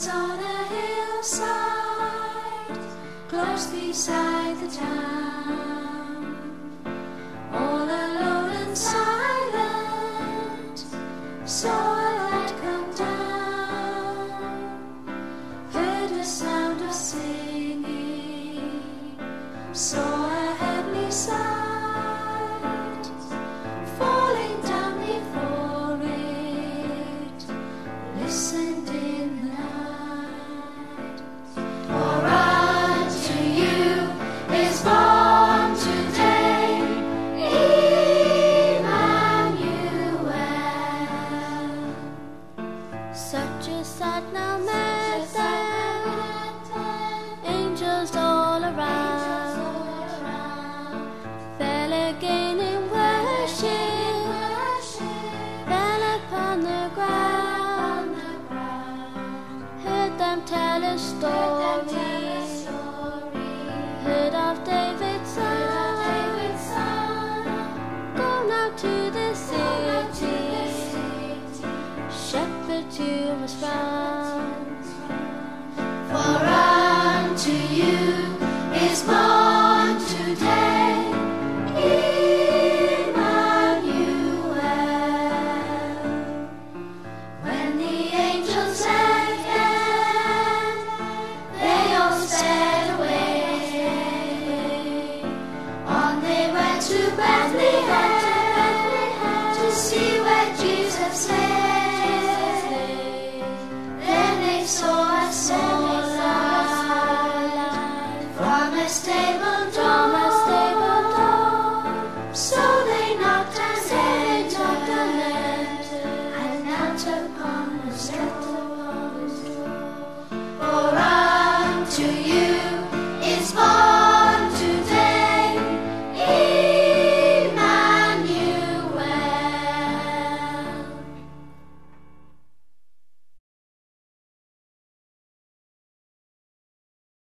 shepherds on a hillside, close beside the town, all alone and silent, saw a light come down, heard a sound of singing, saw a heavenly sight, falling down before it, listened in the night. For unto you is born today Emmanuel. Such a sight now met them, angels all around, fell again in worship, fell upon the ground, heard them tell a story, heard of David's son, gone out to the city, shepherds you must found. For unto you is born